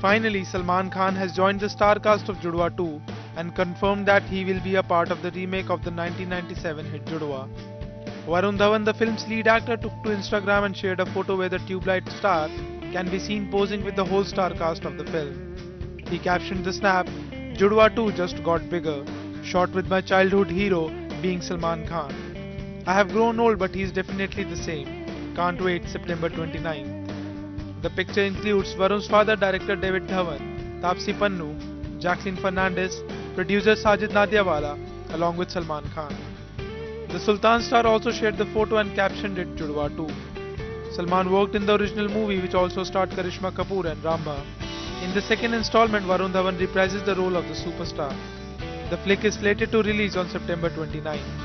Finally, Salman Khan has joined the star cast of Judwaa 2 and confirmed that he will be a part of the remake of the 1997 hit Judwaa. Varun Dhawan, the film's lead actor, took to Instagram and shared a photo where the tube-light star can be seen posing with the whole star cast of the film. He captioned the snap, "Judwaa 2 just got bigger, shot with my childhood hero being Salman Khan. I have grown old but he's definitely the same. Can't wait September 29th. The picture includes Varun's father, director David Dhawan, Taapsee Pannu, Jacqueline Fernandez, producer Sajid Nadiawala, along with Salman Khan. The Sultan star also shared the photo and captioned it Judwaa 2. Salman worked in the original movie, which also starred Karishma Kapoor and Rambha. In the second installment, Varun Dhawan reprises the role of the superstar. The flick is slated to release on September 29.